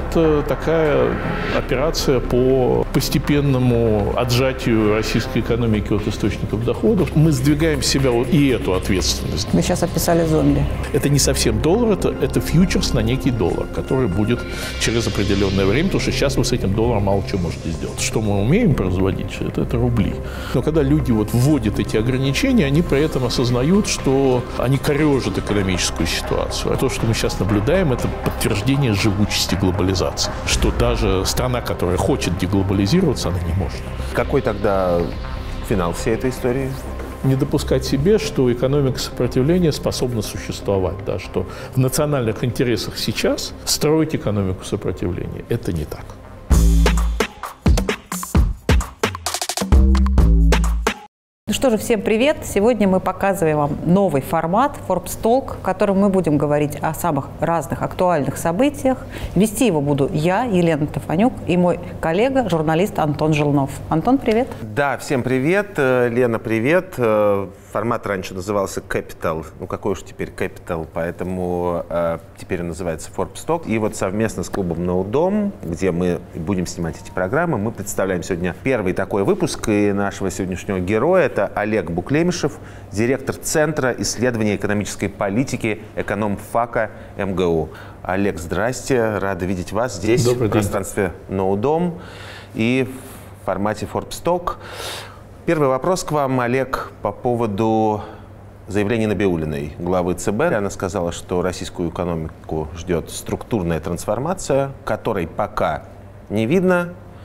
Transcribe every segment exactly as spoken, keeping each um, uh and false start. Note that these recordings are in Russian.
это такая операция по постепенному отжатию российской экономики от источников доходов. Мы сдвигаем с себя и эту ответственность. Вы сейчас описали зомби. Это не совсем доллар, это, это фьючерс на некий доллар, который будет через определенное время, потому что сейчас вы с этим долларом мало чего можете сделать. Что мы умеем производить, это, это рубли. Но когда люди вот вводят эти ограничения, они при этом осознают, что они корежат экономическую ситуацию. А то, что мы сейчас наблюдаем, это подтверждение живучести глобализации. Что даже страна, которая хочет деглобализироваться, она не может. Какой тогда финал всей этой истории? Не допускать себе, что экономика сопротивления способна существовать, да, что в национальных интересах сейчас строить экономику сопротивления. Это не так. Ну что же, всем привет! Сегодня мы показываем вам новый формат Forbes Talk, в котором мы будем говорить о самых разных актуальных событиях. Вести его буду я, Елена Тафанюк, и мой коллега, журналист Антон Желнов. Антон, привет! Да, всем привет. Лена, привет. Формат раньше назывался Capital. Ну, какой уж теперь Capital, поэтому э, теперь он называется Forbes Talk. И вот совместно с клубом NoDom, где мы будем снимать эти программы, мы представляем сегодня первый такой выпуск. И нашего сегодняшнего героя — это Олег Буклемишев, директор Центра исследования экономической политики экономфака эм гэ у. Олег, здрасте. Рада видеть вас здесь, Добрый в день. пространстве NoDom и в формате Forbes Talk. Первый вопрос к вам, Олег, по поводу заявления Набиуллиной, главы цэ бэ. Она сказала, что российскую экономику ждет структурная трансформация, которой пока не видно.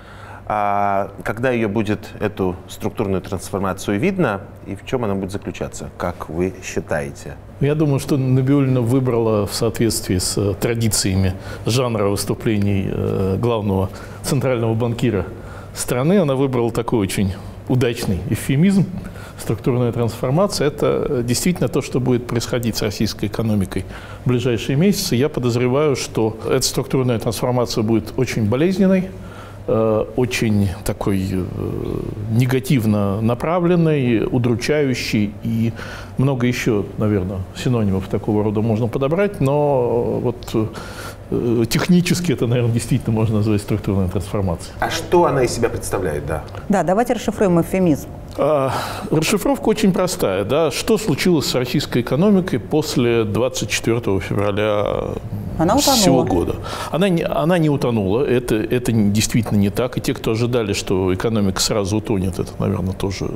А когда ее будет, эту структурную трансформацию, видно, и в чем она будет заключаться, как вы считаете? Я думаю, что Набиуллина выбрала в соответствии с традициями жанра выступлений главного центрального банкира страны. Она выбрала такой очень удачный эвфемизм. Структурная трансформация – это действительно то, что будет происходить с российской экономикой в ближайшие месяцы. Я подозреваю, что эта структурная трансформация будет очень болезненной, очень такой негативно направленной, удручающей, и много еще, наверное, синонимов такого рода можно подобрать, но вот технически это, наверное, действительно можно назвать структурной трансформацией. А что она из себя представляет, да? Да, давайте расшифруем эвфемизм. А, расшифровка очень простая. Да? Что случилось с российской экономикой после двадцать четвёртого февраля она всего года? Она не, она не утонула. Это, это действительно не так. И те, кто ожидали, что экономика сразу утонет, это, наверное, тоже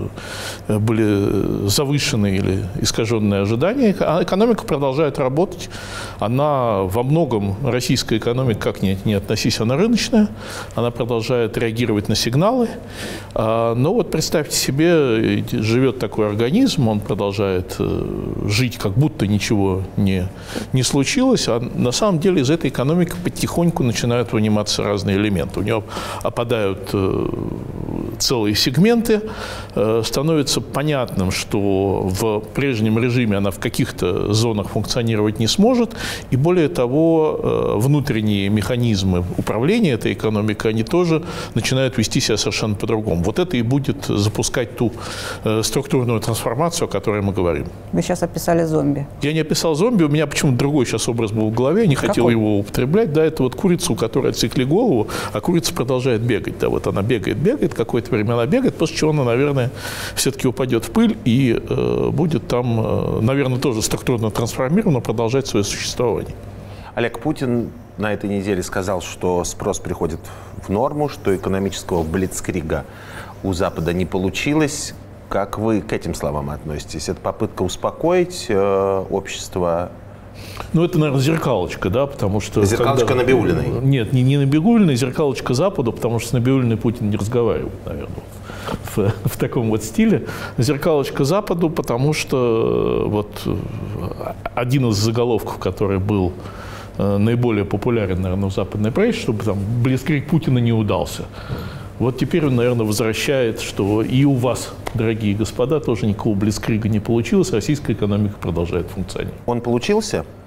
были завышенные или искаженные ожидания. А экономика продолжает работать. Она во многом, российская экономика, как ни, ни относись, она рыночная. Она продолжает реагировать на сигналы. А, но вот представьте себе, живет такой организм, он продолжает жить, как будто ничего не, не случилось, а на самом деле из этой экономики потихоньку начинают выниматься разные элементы. У него опадают целые сегменты, становится понятным, что в прежнем режиме она в каких-то зонах функционировать не сможет, и более того, внутренние механизмы управления этой экономикой, они тоже начинают вести себя совершенно по-другому. Вот это и будет запускать ту э, структурную трансформацию, о которой мы говорим. Вы сейчас описали зомби. Я не описал зомби, у меня почему-то другой сейчас образ был в голове, я не хотел Какой? его употреблять. Да, это вот курица, у которой отсекли голову, а курица продолжает бегать. Да, вот она бегает, бегает, какое-то время она бегает, после чего она, наверное, все-таки упадет в пыль и э, будет там, э, наверное, тоже структурно трансформирована, продолжать свое существование. Олег, Путин на этой неделе сказал, что спрос приходит в норму, что экономического блицкрига у Запада не получилось. Как вы к этим словам относитесь? Это попытка успокоить э, общество? Ну, это, наверное, зеркалочка, да, потому что... Зеркалочка когда... Набиуллиной? Нет, не, не Набиуллиной, зеркалочка Западу, потому что с Набиуллиной Путин не разговаривает, наверное, в, в таком вот стиле. Зеркалочка Западу, потому что вот один из заголовков, который был наиболее популярен, наверное, в западной прессе, чтобы там блицкриг Путина не удался. Вот теперь он, наверное, возвращает, что и у вас, дорогие господа, тоже никакого блицкрига не получилось, российская экономика продолжает функционировать. Он получился?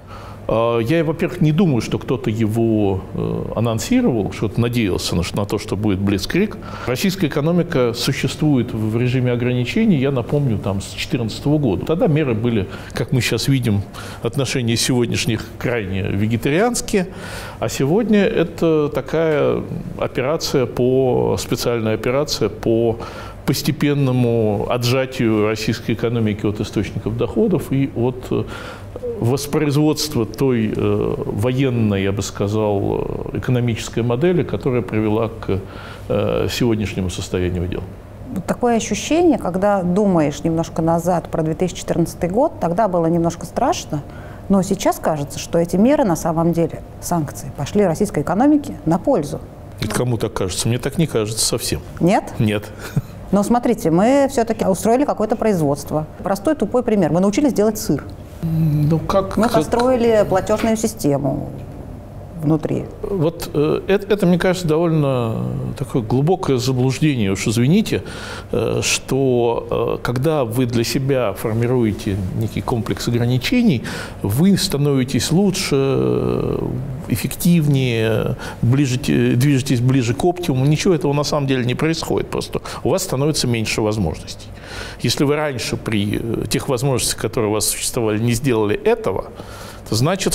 Я, во-первых, не думаю, что кто-то его анонсировал, что-то надеялся на то, что будет блицкриг. Российская экономика существует в режиме ограничений, я напомню, там, с две тысячи четырнадцатого года. Тогда меры были, как мы сейчас видим, отношения сегодняшних крайне вегетарианские, а сегодня это такая операция по, специальная операция по постепенному отжатию российской экономики от источников доходов и от воспроизводства той э, военной, я бы сказал, экономической модели, которая привела к э, сегодняшнему состоянию дел. Такое ощущение, когда думаешь немножко назад про две тысячи четырнадцатый год, тогда было немножко страшно, но сейчас кажется, что эти меры на самом деле, санкции, пошли российской экономике на пользу. Это кому так кажется? Мне так не кажется совсем. Нет? Нет. Но смотрите, мы все-таки устроили какое-то производство. Простой тупой пример. Мы научились делать сыр. Ну, как, мы как... построили платежную систему внутри. Вот э, это, это, мне кажется, довольно такое глубокое заблуждение, уж извините, э, что э, когда вы для себя формируете некий комплекс ограничений, вы становитесь лучше, эффективнее, ближе, движетесь ближе к оптимуму. Ничего этого на самом деле не происходит. Просто у вас становится меньше возможностей. Если вы раньше при тех возможностях, которые у вас существовали, не сделали этого, то значит,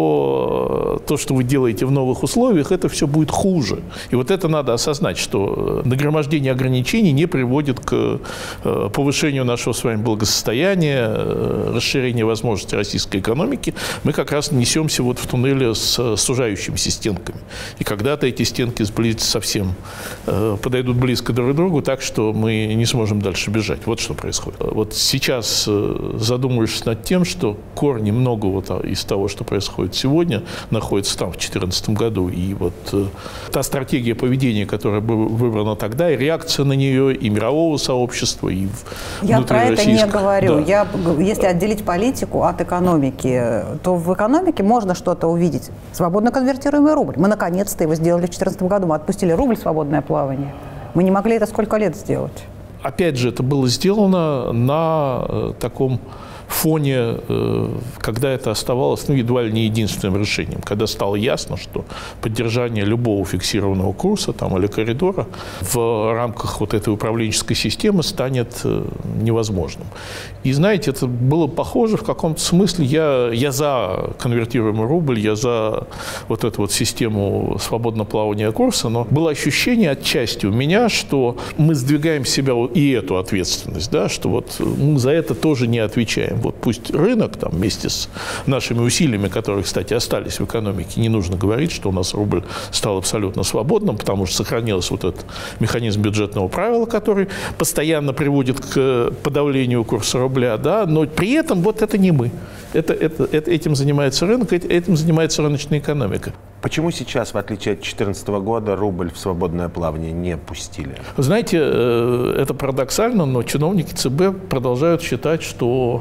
что то, что вы делаете в новых условиях, это все будет хуже. И вот это надо осознать, что нагромождение ограничений не приводит к повышению нашего с вами благосостояния, расширению возможностей российской экономики. Мы как раз несемся вот в туннеле с сужающимися стенками. И когда-то эти стенки сблизятся совсем, подойдут близко друг к другу, так что мы не сможем дальше бежать. Вот что происходит. Вот сейчас задумываешься над тем, что корни многого из того, что происходит сегодня, находится там в две тысячи четырнадцатом году. И вот э, та стратегия поведения, которая была выбрана тогда, и реакция на нее, и мирового сообщества, и Я про это не говорю. Да. Я, если отделить политику от экономики, то в экономике можно что-то увидеть. Свободно конвертируемый рубль. Мы наконец-то его сделали в две тысячи четырнадцатом году. Мы отпустили рубль в свободное плавание. Мы не могли это сколько лет сделать. Опять же, это было сделано на э, таком фоне, когда это оставалось, ну, едва ли не единственным решением, когда стало ясно, что поддержание любого фиксированного курса там, или коридора в рамках вот этой управленческой системы станет невозможным. И, знаете, это было похоже в каком-то смысле. Я, я за конвертируемый рубль, я за вот эту вот систему свободного плавания курса, но было ощущение отчасти у меня, что мы сдвигаем с себя и эту ответственность, да, что вот мы за это тоже не отвечаем. Вот пусть рынок там, вместе с нашими усилиями, которые, кстати, остались в экономике, не нужно говорить, что у нас рубль стал абсолютно свободным, потому что сохранился вот этот механизм бюджетного правила, который постоянно приводит к подавлению курса рубля, да, но при этом вот это не мы. Это, это, это, этим занимается рынок, этим занимается рыночная экономика. Почему сейчас, в отличие от две тысячи четырнадцатого года, рубль в свободное плавание не пустили? Знаете, это парадоксально, но чиновники ЦБ продолжают считать, что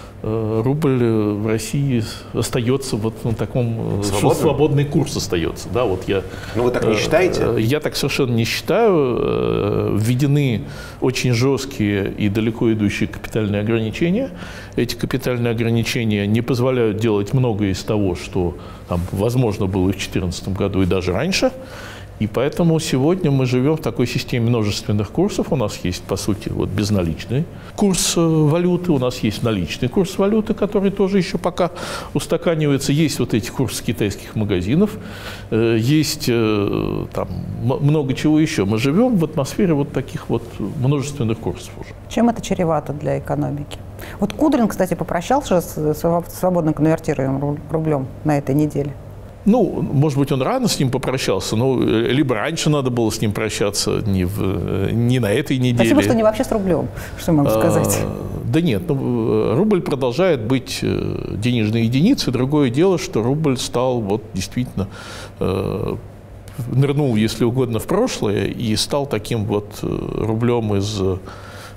рубль в России остается вот на таком, что свободный курс остается. Да, вот я, ну вы так не считаете? Я так совершенно не считаю. Введены очень жесткие и далеко идущие капитальные ограничения. Эти капитальные ограничения не позволяют делать многое из того, что там, возможно было и в две тысячи четырнадцатом году, и даже раньше. И поэтому сегодня мы живем в такой системе множественных курсов. У нас есть, по сути, вот безналичный курс валюты, у нас есть наличный курс валюты, который тоже еще пока устаканивается. Есть вот эти курсы китайских магазинов, есть там много чего еще. Мы живем в атмосфере вот таких вот множественных курсов уже. Чем это чревато для экономики? Вот Кудрин, кстати, попрощался с свободно конвертируемым рублем на этой неделе. Ну, может быть, он рано с ним попрощался, но либо раньше надо было с ним прощаться, не, в, не на этой неделе. Спасибо, что не вообще с рублем, что я могу сказать. А, да нет, ну, рубль продолжает быть денежной единицей. Другое дело, что рубль стал вот действительно, э, нырнул, если угодно, в прошлое и стал таким вот рублем из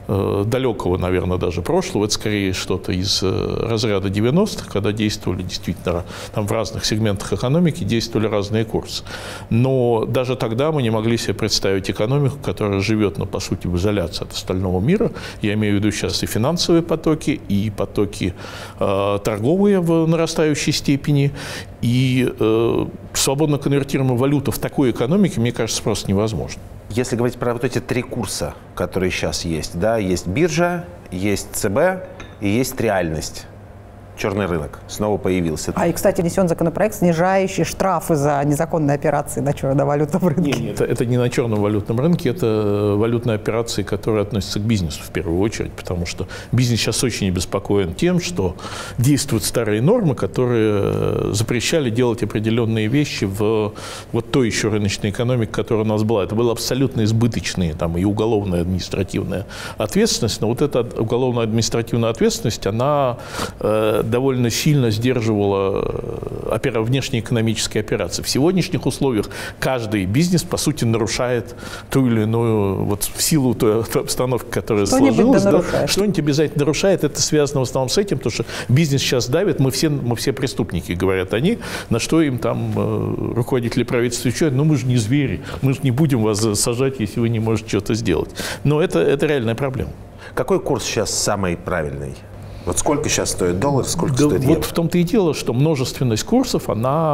далекого, наверное, даже прошлого. Это скорее что-то из разряда девяностых, когда действовали действительно там в разных сегментах экономики действовали разные курсы. Но даже тогда мы не могли себе представить экономику, которая живет, ну, по сути, в изоляции от остального мира. Я имею в виду сейчас и финансовые потоки, и потоки э, торговые в нарастающей степени, и э, свободно конвертируемая валюта в такой экономике, мне кажется, просто невозможно. Если говорить про вот эти три курса, которые сейчас есть, да, есть биржа, есть ЦБ и есть реальность. Черный рынок снова появился. А и, кстати, внесен законопроект, снижающий штрафы за незаконные операции на черном валютном рынке. Нет, нет, это, это не на черном валютном рынке, это валютные операции, которые относятся к бизнесу в первую очередь, потому что бизнес сейчас очень обеспокоен тем, что действуют старые нормы, которые запрещали делать определенные вещи в вот той еще рыночной экономике, которая у нас была. Это было абсолютно избыточные там, и уголовная административная ответственность, но вот эта уголовная административная ответственность, она э, довольно сильно сдерживала внешнеэкономические операции. В сегодняшних условиях каждый бизнес, по сути, нарушает ту или иную, вот в силу той обстановки, которая сложилась, да, что-нибудь обязательно нарушает. Это связано в основном с этим, потому что бизнес сейчас давит, мы все, мы все преступники, говорят они, на что им там э, руководители правительства отвечают: ну мы же не звери, мы же не будем вас сажать, если вы не можете что-то сделать. Но это, это реальная проблема. Какой курс сейчас самый правильный? Вот сколько сейчас стоит доллар, сколько да, стоит евро? Вот в том-то и дело, что множественность курсов,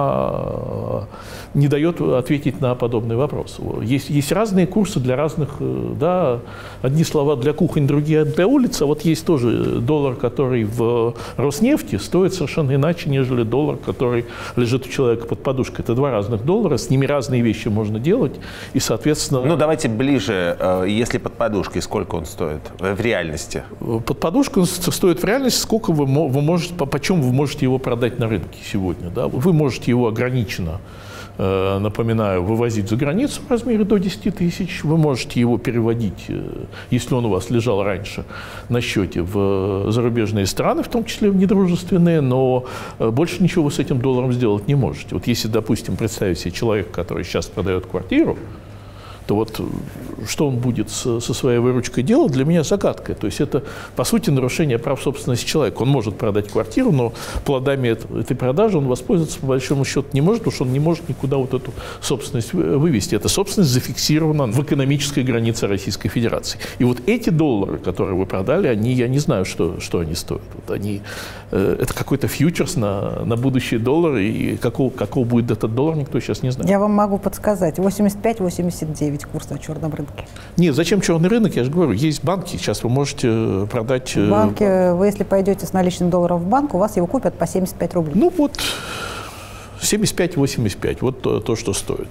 она не дает ответить на подобный вопрос. Есть, есть разные курсы для разных, да, одни слова для кухонь, другие для улицы. А вот есть тоже доллар, который в Роснефти стоит совершенно иначе, нежели доллар, который лежит у человека под подушкой. Это два разных доллара, с ними разные вещи можно делать, и, соответственно... Ну, давайте ближе, если под подушкой, сколько он стоит в реальности? Под подушкой он стоит в реальности, сколько вы, вы можете, по почем вы можете его продать на рынке сегодня. Да? Вы можете его ограниченно, э, напоминаю, вывозить за границу в размере до десяти тысяч. Вы можете его переводить, э, если он у вас лежал раньше на счете, в зарубежные страны, в том числе в недружественные, но э, больше ничего вы с этим долларом сделать не можете. Вот если, допустим, представить себе человека, который сейчас продает квартиру, то вот что он будет со, со своей выручкой делать, для меня загадка. То есть это, по сути, нарушение прав собственности человека. Он может продать квартиру, но плодами этой продажи он воспользоваться, по большому счету, не может, потому что он не может никуда вот эту собственность вывести. Эта собственность зафиксирована в экономической границе Российской Федерации. И вот эти доллары, которые вы продали, они, я не знаю, что, что они стоят. Вот они, э, это какой-то фьючерс на, на будущие доллары, и какого, какого будет этот доллар, никто сейчас не знает. Я вам могу подсказать. восемьдесят пять — восемьдесят девять курс на черном рынке. Нет, зачем черный рынок? Я же говорю, есть банки, сейчас вы можете продать... В банке, вы если пойдете с наличным долларом в банк, у вас его купят по семьдесят пять рублей. Ну вот... семьдесят пять — восемьдесят пять, вот то, то, что стоит.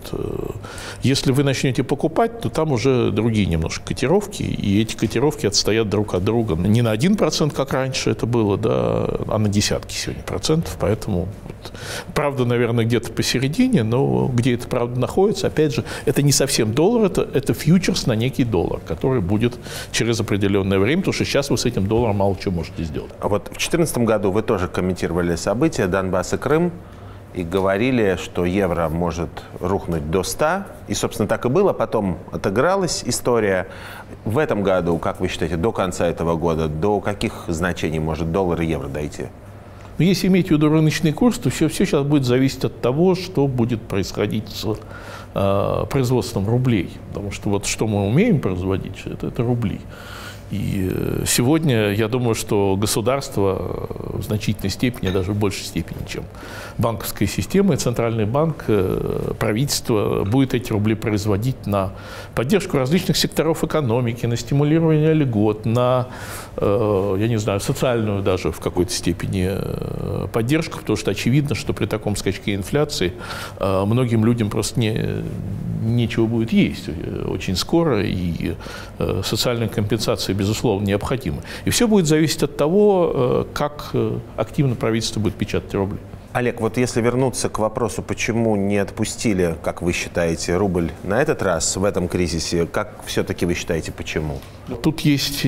Если вы начнете покупать, то там уже другие немножко котировки, и эти котировки отстоят друг от друга не на один процент, как раньше это было, да, а на десятки сегодня процентов, поэтому вот, правда, наверное, где-то посередине, но где это правда находится, опять же, это не совсем доллар, это, это фьючерс на некий доллар, который будет через определенное время, потому что сейчас вы с этим долларом мало чего можете сделать. А вот в две тысячи четырнадцатом году вы тоже комментировали события Донбасс и Крым, и говорили, что евро может рухнуть до ста. И, собственно, так и было. Потом отыгралась история. В этом году, как вы считаете, до конца этого года, до каких значений может доллар и евро дойти? Но если иметь в виду рыночный курс, то все, все сейчас будет зависеть от того, что будет происходить с э, производством рублей. Потому что вот что мы умеем производить, это, это рубли. И сегодня я думаю, что государство в значительной степени, даже в большей степени, чем банковская система и центральный банк, правительство будет эти рубли производить на поддержку различных секторов экономики, на стимулирование льгот, на, я не знаю, социальную даже в какой-то степени поддержку, потому что очевидно, что при таком скачке инфляции многим людям просто не, нечего будет есть очень скоро, и социальная компенсация, безусловно, необходима. И все будет зависеть от того, как активно правительство будет печатать рубли. Олег, вот если вернуться к вопросу, почему не отпустили, как вы считаете, рубль на этот раз в этом кризисе, как все-таки вы считаете, почему? Тут есть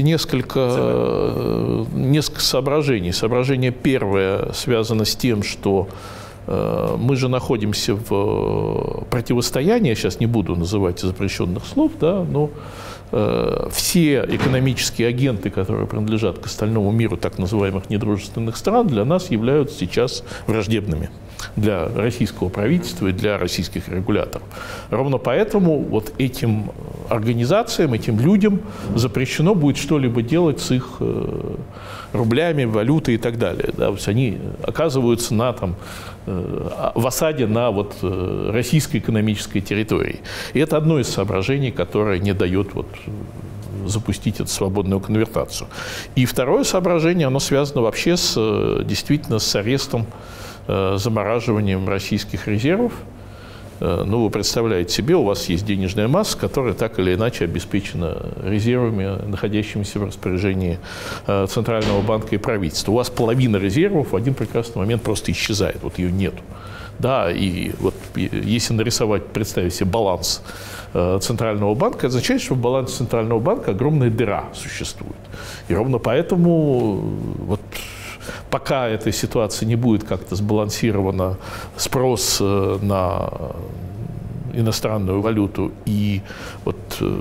несколько, несколько соображений. Соображение первое связано с тем, что мы же находимся в противостоянии, я сейчас не буду называть запрещенных слов, да, но все экономические агенты, которые принадлежат к остальному миру так называемых недружественных стран, для нас являются сейчас враждебными для российского правительства и для российских регуляторов. Ровно поэтому вот этим организациям, этим людям запрещено будет что-либо делать с их рублями, валютой и так далее. Да, то есть они оказываются на, там, в осаде на вот российской экономической территории. И это одно из соображений, которое не дает вот запустить эту свободную конвертацию. И второе соображение, оно связано вообще с, действительно с арестом, замораживанием российских резервов. Ну, вы представляете себе, у вас есть денежная масса, которая так или иначе обеспечена резервами, находящимися в распоряжении Центрального банка и правительства. У вас половина резервов в один прекрасный момент просто исчезает, вот ее нету. Да, и вот если нарисовать, представить себе баланс Центрального банка, это означает, что в балансе Центрального банка огромная дыра существует. И ровно поэтому вот пока эта ситуация не будет как-то сбалансирована, спрос на иностранную валюту и вот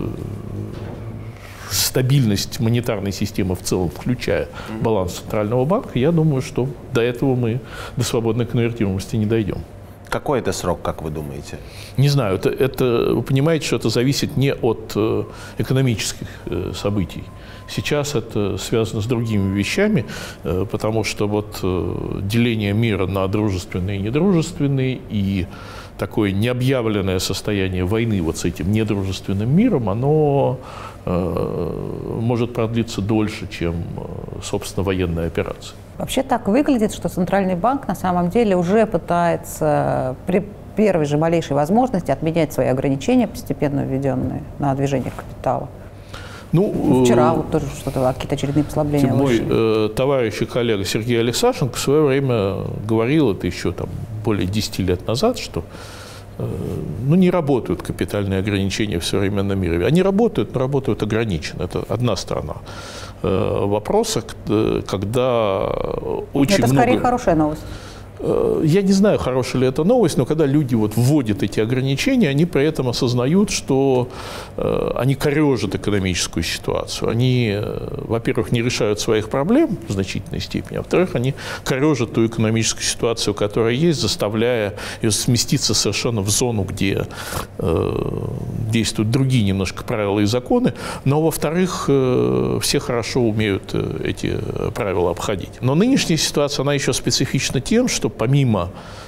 стабильность монетарной системы в целом, включая баланс Центрального банка, я думаю, что до этого мы, до свободной конвертируемости не дойдем. Какой это срок, как вы думаете? Не знаю. Это, это, вы понимаете, что это зависит не от экономических событий. Сейчас это связано с другими вещами, потому что вот деление мира на дружественный и недружественный и такое необъявленное состояние войны вот с этим недружественным миром, оно э, может продлиться дольше, чем, собственно, военная операция. Вообще так выглядит, что Центральный банк на самом деле уже пытается при первой же малейшей возможности отменять свои ограничения, постепенно введенные на движение капитала. Ну, вчера вот тоже что-то, какие-то очередные послабления. Мой э, товарищ и коллега Сергей Алексашенко в свое время говорил, это еще там более десяти лет назад, что э, ну, не работают капитальные ограничения в современном мире. Они работают, но работают ограниченно. Это одна сторона э, вопроса, когда очень это много... скорее хорошая новость. Я не знаю, хорошая ли это новость, но когда люди вот вводят эти ограничения, они при этом осознают, что э, они корежат экономическую ситуацию. Они, э, во-первых, не решают своих проблем в значительной степени, а во-вторых, они корежат ту экономическую ситуацию, которая есть, заставляя ее сместиться совершенно в зону, где э, действуют другие немножко правила и законы, но, во-вторых, э, все хорошо умеют э, эти правила обходить. Но нынешняя ситуация, она еще специфична тем, что помимо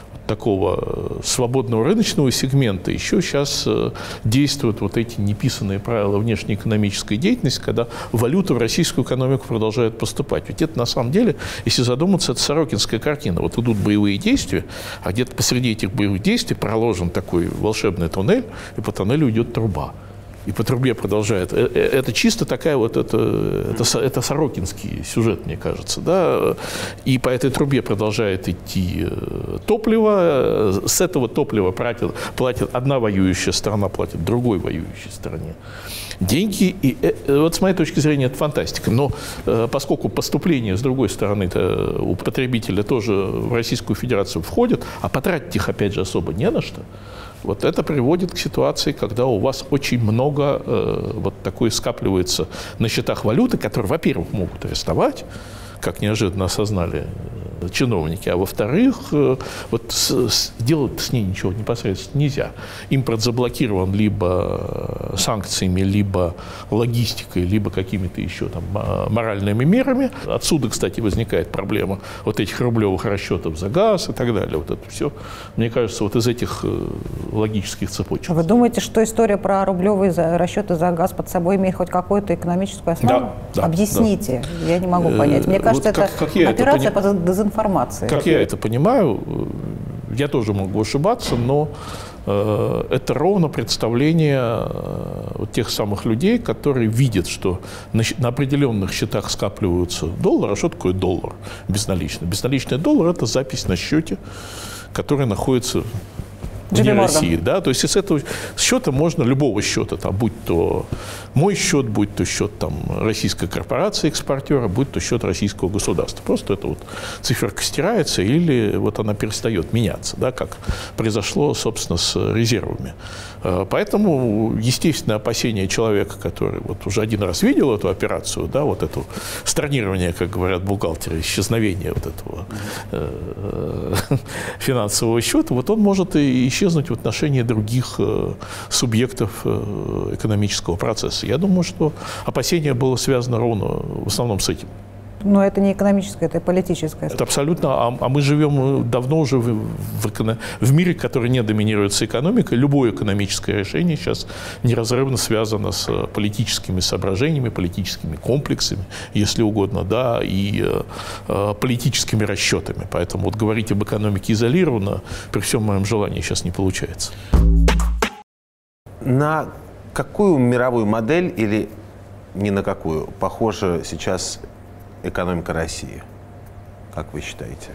такого свободного рыночного сегмента еще сейчас действуют вот эти неписанные правила внешнеэкономической деятельности, когда валюта в российскую экономику продолжает поступать. Ведь это на самом деле, если задуматься, это сорокинская картина. Вот идут боевые действия, а где-то посреди этих боевых действий проложен такой волшебный туннель, и по туннелю идет труба. И по трубе продолжает. Это чисто такая вот, это, это, это сорокинский сюжет, мне кажется. Да? И по этой трубе продолжает идти топливо. С этого топлива платит, платит одна воюющая сторона, платит другой воюющей стороне деньги. И вот с моей точки зрения это фантастика. Но поскольку поступления с другой стороны у потребителя тоже в Российскую Федерацию входят, а потратить их опять же особо не на что, вот это приводит к ситуации, когда у вас очень много э, вот такое скапливается на счетах валюты, которые, во-первых, могут арестовать, как неожиданно осознали чиновники, а во-вторых, э, вот с, с, делать с ней ничего непосредственно нельзя. Импорт заблокирован либо санкциями, либо логистикой, либо какими-то еще там моральными мерами. Отсюда, кстати, возникает проблема вот этих рублевых расчетов за газ и так далее. Вот это все, мне кажется, вот из этих э, логических цепочек. Вы думаете, что история про рублевые расчеты за газ под собой имеет хоть какую-то экономическую основу? Да, да, Объясните, да. Я не могу понять. Мне кажется, вот как, это как операция это пони... по дезинформации. Как я это понимаю, я тоже могу ошибаться, но э, это ровно представление э, вот тех самых людей, которые видят, что на, на определенных счетах скапливаются доллары. А что такое доллар безналичный? Безналичный доллар – это запись на счете, который находится вне России. Да? То есть с этого счета можно, любого счета, там, будь то мой счет, будь то счет там, российской корпорации экспортера, будь то счет российского государства. Просто эта вот циферка стирается или вот она перестает меняться, да, как произошло, собственно, с резервами. Поэтому, естественно, опасения человека, который вот уже один раз видел эту операцию, да, вот это stornирование, как говорят бухгалтеры, исчезновение вот этого э, финансового счета, вот он может и исчезнуть в отношении других э, субъектов э, экономического процесса. Я думаю, что опасение было связано ровно в основном с этим. Но это не экономическое, это политическое. Это абсолютно. А, а мы живем давно уже в, в, в мире, который не доминируется экономикой. Любое экономическое решение сейчас неразрывно связано с политическими соображениями, политическими комплексами, если угодно, да, и э, политическими расчетами. Поэтому вот говорить об экономике изолированно при всем моем желании сейчас не получается. На какую мировую модель или ни на какую похожа сейчас экономика России, как вы считаете?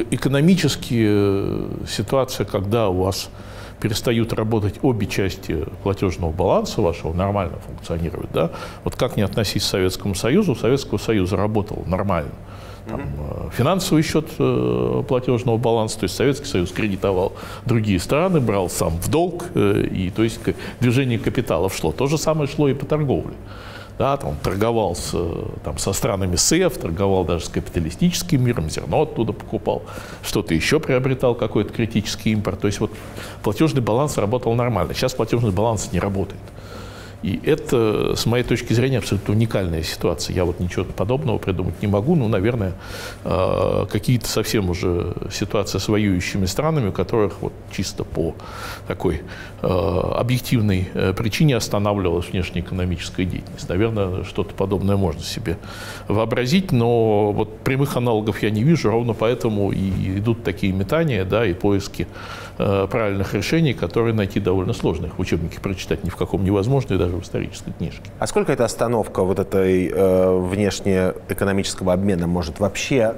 Экономически ситуация, когда у вас перестают работать обе части платежного баланса вашего, нормально функционирует, да? Вот как не относись к Советскому Союзу, у Советского Союза работал нормально. Там, mm-hmm. финансовый счет э, платежного баланса, то есть Советский Союз кредитовал другие страны, брал сам в долг, э, и то есть движение капиталов шло. То же самое шло и по торговле. Да, там, торговал с, там, со странами СЭФ, торговал даже с капиталистическим миром, зерно оттуда покупал, что-то еще приобретал, какой-то критический импорт. То есть вот платежный баланс работал нормально. Сейчас платежный баланс не работает. И это, с моей точки зрения, абсолютно уникальная ситуация. Я вот ничего подобного придумать не могу. Ну, наверное, какие-то совсем уже ситуации с воюющими странами, у которых вот чисто по такой объективной причине останавливалась внешнеэкономическая деятельность. Наверное, что-то подобное можно себе вообразить, но вот прямых аналогов я не вижу, ровно поэтому и идут такие метания, да, и поиски правильных решений, которые найти довольно сложно. Их в учебнике прочитать ни в каком невозможно, и даже в исторической книжке. А сколько эта остановка вот этой э, внешнеэкономического обмена может вообще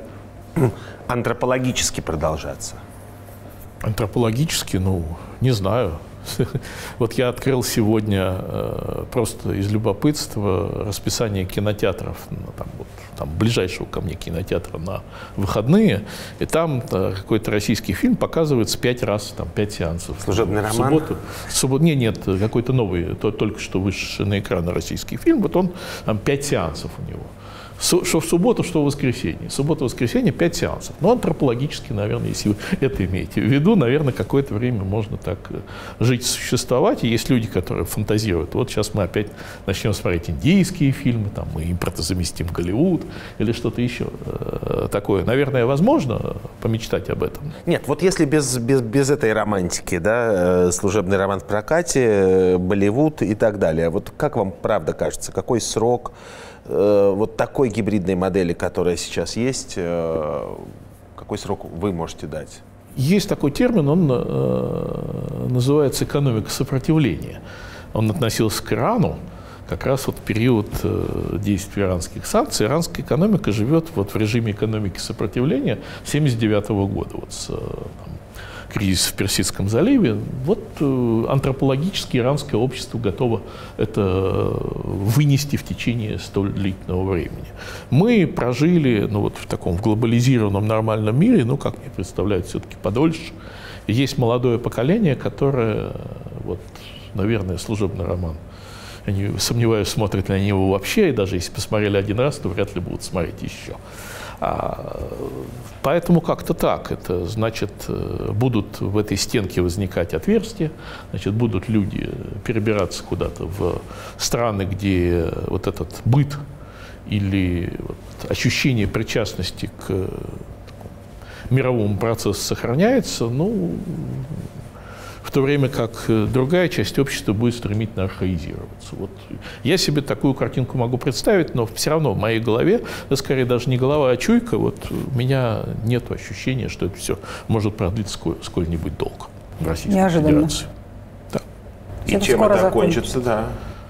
антропологически продолжаться? Антропологически, ну, не знаю. Вот я открыл сегодня э, просто из любопытства расписание кинотеатров, ну, там, вот, там, ближайшего ко мне кинотеатра на выходные, и там э, какой-то российский фильм показывается пять раз, там, пять сеансов. «Служебный роман»? Субботу, субботу, нет, нет, какой-то новый, то, только что вышедший на экраны российский фильм, вот он, там, пять сеансов у него. Что в субботу, что в воскресенье. Суббота-воскресенье пять сеансов. Но антропологически, наверное, если вы это имеете в виду, наверное, какое-то время можно так жить, существовать. И есть люди, которые фантазируют. Вот сейчас мы опять начнем смотреть индийские фильмы, там, мы импортозаместим Голливуд или что-то еще такое. Наверное, возможно помечтать об этом. Нет, вот если без, без, без этой романтики, да, служебный роман в прокате, Болливуд и так далее. Вот как вам правда кажется, какой срок вот такой гибридной модели, которая сейчас есть, какой срок вы можете дать? Есть такой термин, он э, называется экономика сопротивления. Он относился к Ирану, как раз вот в период э, действия иранских санкций. Иранская экономика живет вот в режиме экономики сопротивления с тысяча девятьсот семьдесят девятого года, вот с там, кризиса в Персидском заливе. Вот э, антропологически иранское общество готово это вынести в течение столь длительного времени. Мы прожили, ну, вот в таком в глобализированном нормальном мире, ну, как мне представляют, все-таки подольше. И есть молодое поколение, которое, вот, наверное, служебный роман, я не сомневаюсь, смотрят ли они его вообще, и даже если посмотрели один раз, то вряд ли будут смотреть еще. А, поэтому как-то так. Это значит, будут в этой стенке возникать отверстия, значит, будут люди перебираться куда-то в страны, где вот этот быт или вот ощущение причастности к мировому процессу сохраняется, ну, в то время как другая часть общества будет стремительно архаизироваться. Вот я себе такую картинку могу представить, но все равно в моей голове, да, скорее даже не голова, а чуйка, вот у меня нет ощущения, что это все может продлиться сколь, сколь-нибудь долго в Российской Неожиданно. Федерации. Да. И это чем это закончится, да?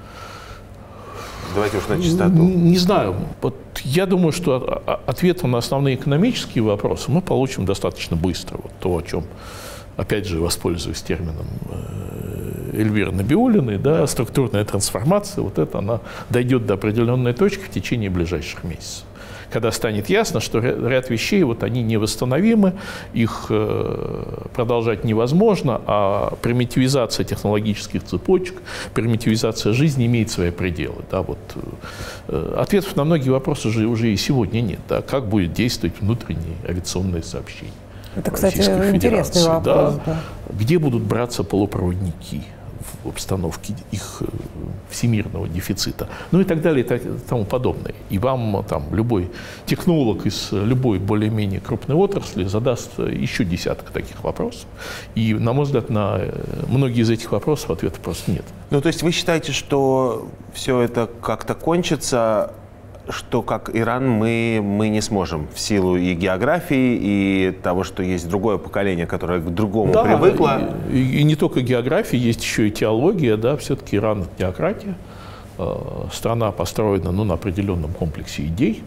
Давайте уж на чистоту. Не знаю. Вот я думаю, что ответы на основные экономические вопросы мы получим достаточно быстро. Вот то, о чем опять же, воспользуюсь термином Эльвиры Набиуллиной, да, структурная трансформация, вот это она дойдет до определенной точки в течение ближайших месяцев. Когда станет ясно, что ряд вещей, вот они невосстановимы, их э, продолжать невозможно, а примитивизация технологических цепочек, примитивизация жизни имеет свои пределы. Да, вот, э, ответов на многие вопросы уже, уже и сегодня нет. Да, как будет действовать внутреннее авиационное сообщение? Это, кстати, интересный вопрос. Да, да. Где будут браться полупроводники в обстановке их всемирного дефицита, ну и так далее и тому подобное. И вам там любой технолог из любой более-менее крупной отрасли задаст еще десяток таких вопросов. И, на мой взгляд, на многие из этих вопросов ответа просто нет. Ну, то есть вы считаете, что все это как-то кончится, что как Иран мы, мы не сможем в силу и географии, и того, что есть другое поколение, которое к другому да, привыкло? И, и не только география, есть еще и теология. Да, все-таки Иран – это теократия. Страна построена ну, на определенном комплексе идей.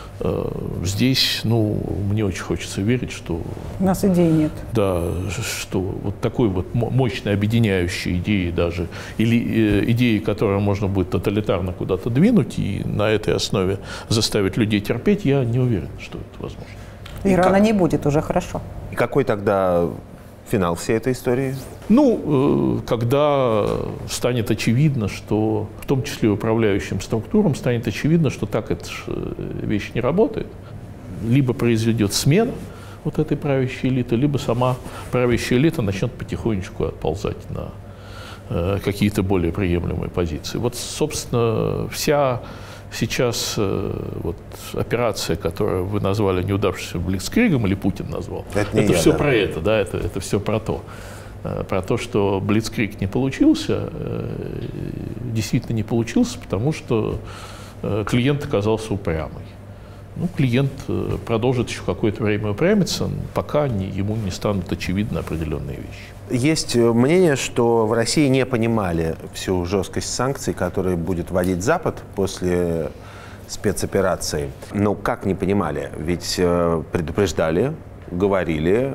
Здесь, ну, мне очень хочется верить, что... У нас идей нет. Да, что вот такой вот мощной объединяющей идеи даже, или идеи, которые можно будет тоталитарно куда-то двинуть и на этой основе заставить людей терпеть, я не уверен, что это возможно. Ирана не будет, уже хорошо. И какой тогда финал всей этой истории? Ну, когда станет очевидно, что, в том числе управляющим структурам, станет очевидно, что так эта вещь не работает. Либо произведет смена вот этой правящей элиты, либо сама правящая элита начнет потихонечку отползать на э, какие-то более приемлемые позиции. Вот, собственно, вся сейчас э, вот, операция, которую вы назвали неудавшимся Блицкригом, или Путин назвал, это, это я, все да. про это, да, это, это все про то. Про то, что Блицкриг не получился, действительно не получился, потому что клиент оказался упрямый. Ну, клиент продолжит еще какое-то время упрямиться, пока не, ему не станут очевидны определенные вещи. Есть мнение, что в России не понимали всю жесткость санкций, которые будет вводить Запад после спецоперации. Но как не понимали? Ведь предупреждали, говорили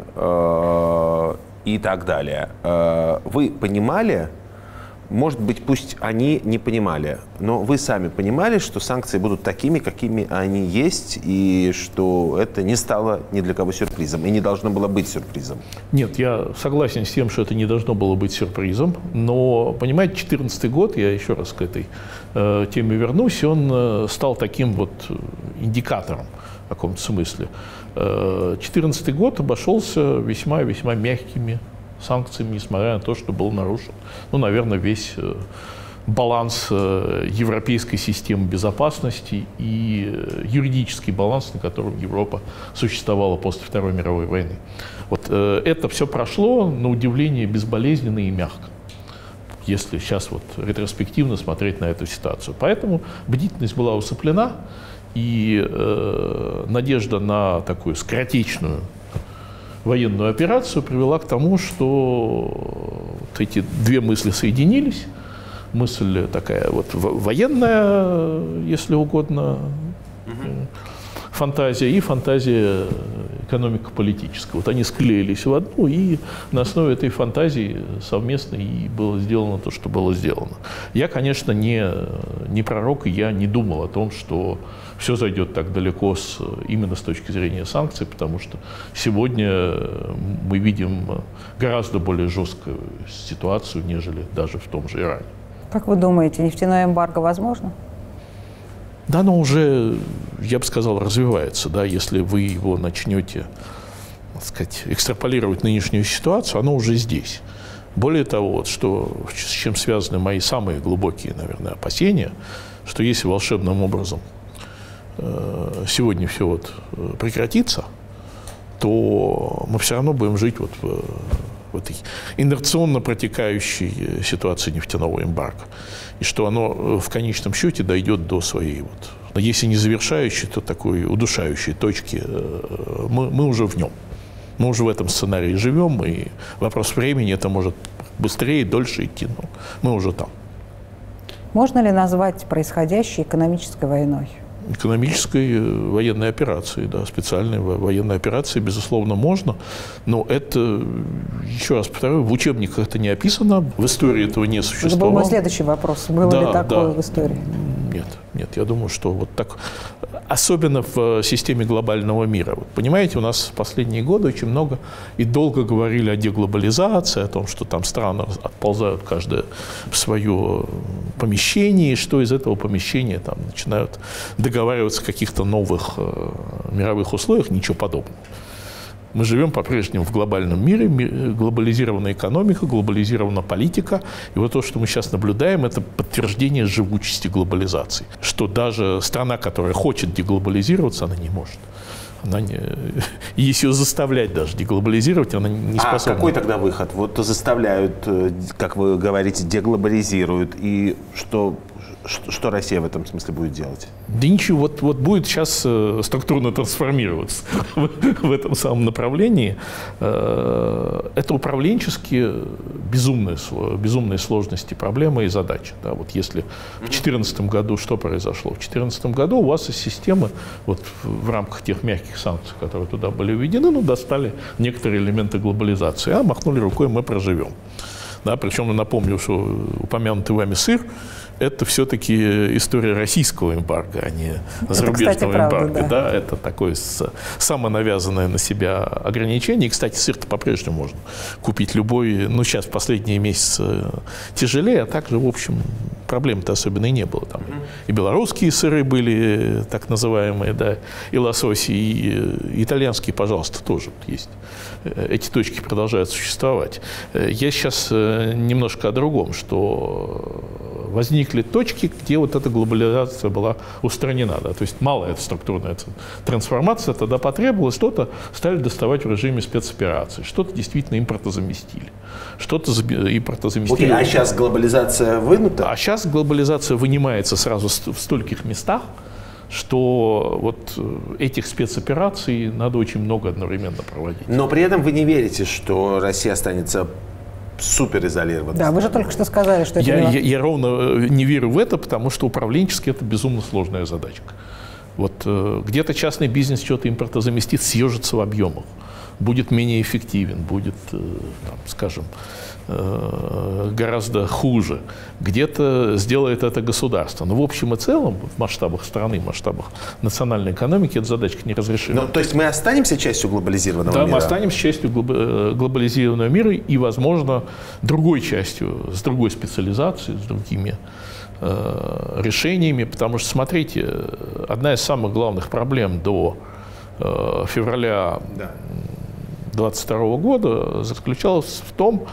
э и так далее. Вы понимали, может быть, пусть они не понимали, но вы сами понимали, что санкции будут такими, какими они есть, и что это не стало ни для кого сюрпризом, и не должно было быть сюрпризом? Нет, я согласен с тем, что это не должно было быть сюрпризом, но, понимаете, две тысячи четырнадцатый год, я еще раз к этой э, теме вернусь, он э, стал таким вот индикатором в каком-то смысле. две тысячи четырнадцатый год обошелся весьма-весьма мягкими санкциями, несмотря на то, что был нарушен, ну, наверное, весь баланс европейской системы безопасности и юридический баланс, на котором Европа существовала после Второй мировой войны. Вот это все прошло, на удивление, безболезненно и мягко, если сейчас вот ретроспективно смотреть на эту ситуацию. Поэтому бдительность была усыплена, и э, надежда на такую скоротечную военную операцию привела к тому, что вот эти две мысли соединились. Мысль такая вот военная, если угодно, mm-hmm. фантазия, и фантазия экономико-политическая. Вот они склеились в одну, и на основе этой фантазии совместно и было сделано то, что было сделано. Я, конечно, не, не пророк, и я не думал о том, что все зайдет так далеко с, именно с точки зрения санкций, потому что сегодня мы видим гораздо более жесткую ситуацию, нежели даже в том же Иране. Как вы думаете, нефтяное эмбарго возможно? Да, оно уже, я бы сказал, развивается. Да, если вы его начнете, так сказать, экстраполировать нынешнюю ситуацию, оно уже здесь. Более того, вот, что, с чем связаны мои самые глубокие, наверное, опасения, что если волшебным образом э, сегодня все вот прекратится, то мы все равно будем жить вот в, в этой инерционно протекающей ситуации нефтяного эмбарго. И что оно в конечном счете дойдет до своей, вот, если не завершающей, то такой удушающей точки. Мы, мы уже в нем. Мы уже в этом сценарии живем, и вопрос времени, это может быстрее, дольше идти, но мы уже там. Можно ли назвать происходящее экономической войной? экономической военной операции, да, специальной военной операции, безусловно, можно, но это, еще раз повторяю, в учебниках это не описано, в истории этого не существовало. Это был мой следующий вопрос. Было да, ли такое да. в истории? Нет, нет, я думаю, что вот так, особенно в системе глобального мира. Вот, понимаете, у нас в последние годы очень много и долго говорили о деглобализации, о том, что там страны отползают каждое в свое помещение, и что из этого помещения там начинают договариваться о каких-то новых э, мировых условиях, ничего подобного. Мы живем по-прежнему в глобальном мире, глобализированная экономика, глобализированная политика. И вот то, что мы сейчас наблюдаем, это подтверждение живучести глобализации. Что даже страна, которая хочет деглобализироваться, она не может. Она не... Если ее заставлять даже деглобализировать, она не способна. А какой тогда выход? Вот заставляют, как вы говорите, деглобализируют. И что... Что Россия в этом смысле будет делать? Да ничего, вот, вот будет сейчас э, структурно трансформироваться в, в этом самом направлении. Э, это управленческие безумные, безумные сложности, проблемы и задачи. Да, вот если в две тысячи четырнадцатом году что произошло? В две тысячи четырнадцатом году у вас из системы, вот в, в рамках тех мягких санкций, которые туда были введены, ну, достали некоторые элементы глобализации, а махнули рукой, мы проживем. Да, причем я напомню, что упомянутый вами сыр – это все-таки история российского эмбарго, а не зарубежного кстати, правда, эмбарго. Да. Да, это такое самонавязанное на себя ограничение. И, кстати, сыр-то по-прежнему можно купить любой. Ну, сейчас в последние месяцы тяжелее, а также, в общем, проблем-то особенно и не было. Там и белорусские сыры были, так называемые, да, и лососи, и итальянские, пожалуйста, тоже есть. Эти точки продолжают существовать. Я сейчас немножко о другом, что возникли точки, где вот эта глобализация была устранена. Да? То есть малая структурная трансформация тогда потребовалась, что-то стали доставать в режиме спецопераций, что-то действительно импортозаместили, что-то импортозаместили. Okay, а сейчас глобализация вынута? А сейчас глобализация вынимается сразу в стольких местах, что вот этих спецопераций надо очень много одновременно проводить. Но при этом вы не верите, что Россия останется суперизолированной? Да, вы же только что сказали, что это я, не... я, я ровно не верю в это, потому что управленчески это безумно сложная задачка. Вот э, где-то частный бизнес что-то импортозаместит, съежится в объемах, будет менее эффективен, будет, э, там, скажем, э, гораздо хуже. Где-то сделает это государство. Но в общем и целом, в масштабах страны, в масштабах национальной экономики эта задачка неразрешима. Ну, то есть мы останемся частью глобализированного да, мира? Да, мы останемся частью глобализированного мира и, возможно, другой частью, с другой специализацией, с другими э, решениями. Потому что, смотрите, одна из самых главных проблем до э, февраля да. двадцать второго года заключалась в том,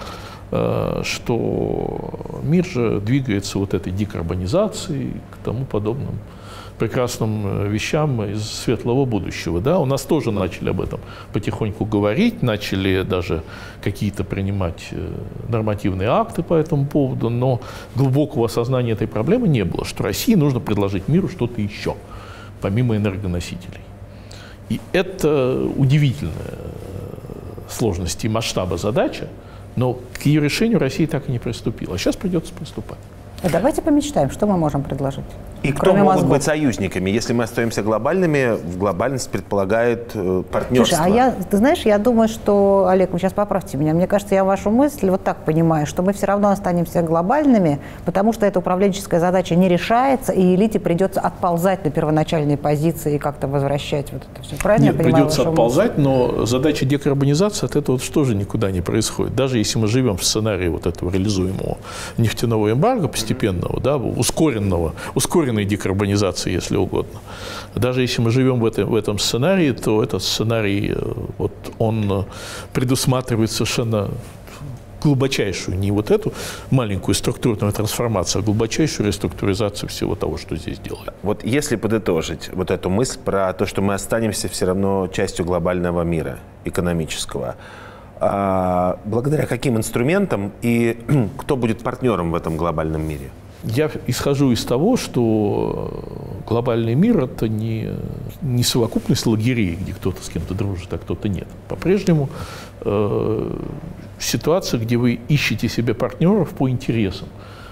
что мир же двигается вот этой декарбонизацией к тому подобным прекрасным вещам из светлого будущего. Да? У нас тоже начали об этом потихоньку говорить, начали даже какие-то принимать нормативные акты по этому поводу, но глубокого осознания этой проблемы не было, что России нужно предложить миру что-то еще, помимо энергоносителей. И это удивительная сложность и масштаба задачи, но к ее решению Россия так и не приступила. А сейчас придется приступать. А давайте помечтаем, что мы можем предложить. И кто могут мозгов? быть союзниками? Если мы остаемся глобальными, глобальность предполагает э, партнерство. Слушай, а я, ты знаешь, я думаю, что, Олег, вы сейчас поправьте меня, мне кажется, я вашу мысль вот так понимаю, что мы все равно останемся глобальными, потому что эта управленческая задача не решается, и элите придется отползать на первоначальные позиции и как-то возвращать вот это все. Правильно Нет, я понимаю придется отползать, мысль? Но задача декарбонизации от этого тоже никуда не происходит. Даже если мы живем в сценарии вот этого реализуемого нефтяного эмбарго постепенного, да, ускоренного, ускоренного декарбонизации, если угодно. Даже если мы живем в этом, в этом сценарии, то этот сценарий, вот, он предусматривает совершенно глубочайшую, не вот эту маленькую структурную трансформацию, а глубочайшую реструктуризацию всего того, что здесь делают. Вот если подытожить вот эту мысль про то, что мы останемся все равно частью глобального мира экономического, а благодаря каким инструментам и кто будет партнером в этом глобальном мире? Я исхожу из того, что глобальный мир – это не, не совокупность лагерей, где кто-то с кем-то дружит, а кто-то нет. По-прежнему э, ситуация, где вы ищете себе партнеров по интересам.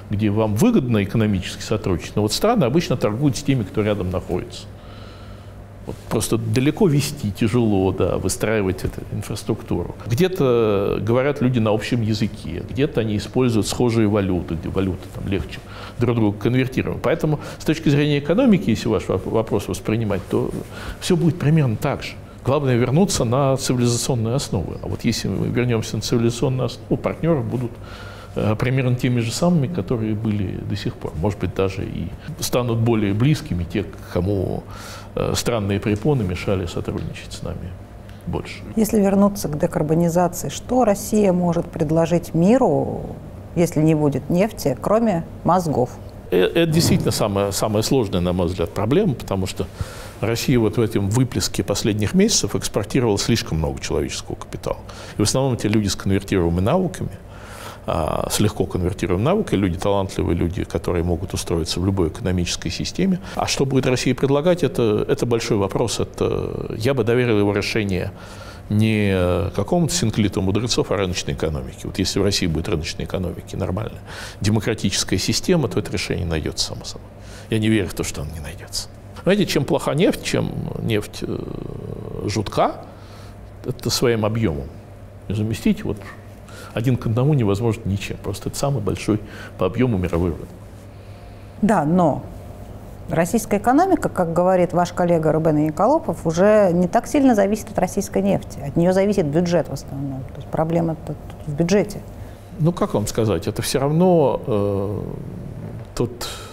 где вам выгодно экономически сотрудничать, но вот страны обычно торгуют с теми, кто рядом находится. Вот просто далеко вести тяжело, да, выстраивать эту инфраструктуру. Где-то говорят люди на общем языке, где-то они используют схожие валюты, где валюты там легче друг друга конвертировать. Поэтому с точки зрения экономики, если ваш вопрос воспринимать, то все будет примерно так же. Главное вернуться на цивилизационные основы. А вот если мы вернемся на цивилизационную основу, партнеры будут примерно теми же самыми, которые были до сих пор. Может быть, даже и станут более близкими те, кому странные препоны мешали сотрудничать с нами больше. Если вернуться к декарбонизации, что Россия может предложить миру, если не будет нефти, кроме мозгов? Это действительно самая, самая сложная, на мой взгляд, проблема, потому что Россия вот в этом выплеске последних месяцев экспортировала слишком много человеческого капитала. И в основном эти люди с конвертируемыми навыками, с легко конвертируемыми навыками, люди талантливые, люди, которые могут устроиться в любой экономической системе. А что будет Россия предлагать, это, это большой вопрос. Это, я бы доверил его решение не какому-то синклиту мудрецов, а рыночной экономике. Вот если в России будет рыночная экономика, нормальная демократическая система, то это решение найдется само собой. Я не верю в то, что оно не найдется. Знаете, чем плоха нефть, чем нефть э, жутка, это своим объемом. Заместить вот один к одному невозможно ничем. Просто это самый большой по объему мировой рынок. Да, но российская экономика, как говорит ваш коллега Рубен Николопов, уже не так сильно зависит от российской нефти. От нее зависит бюджет в основном. То есть проблема в бюджете. Ну, как вам сказать, это все равно э, тот...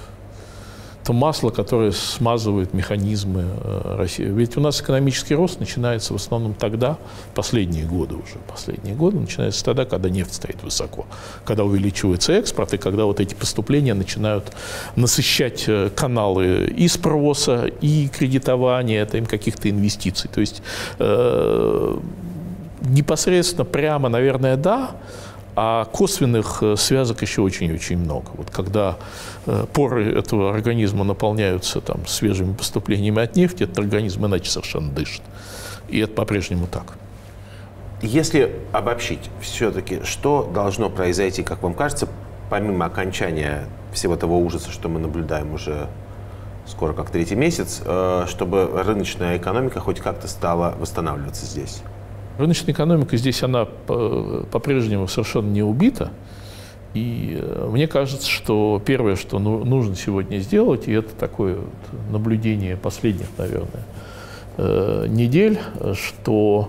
то масло, которое смазывает механизмы э, России. Ведь у нас экономический рост начинается в основном тогда, последние годы уже, последние годы начинается тогда, когда нефть стоит высоко, когда увеличивается экспорт, и когда вот эти поступления начинают насыщать э, каналы и спроса, и кредитования, это им каких-то инвестиций. То есть э, непосредственно, прямо, наверное, да, а косвенных связок еще очень-очень много. Вот когда э, поры этого организма наполняются там, свежими поступлениями от нефти, этот организм иначе совершенно дышит. И это по-прежнему так. Если обобщить, все-таки, что должно произойти, как вам кажется, помимо окончания всего того ужаса, что мы наблюдаем уже скоро как третий месяц, э, чтобы рыночная экономика хоть как-то стала восстанавливаться здесь? Рыночная экономика здесь, она по-прежнему совершенно не убита. И мне кажется, что первое, что нужно сегодня сделать, и это такое вот наблюдение последних, наверное, недель, что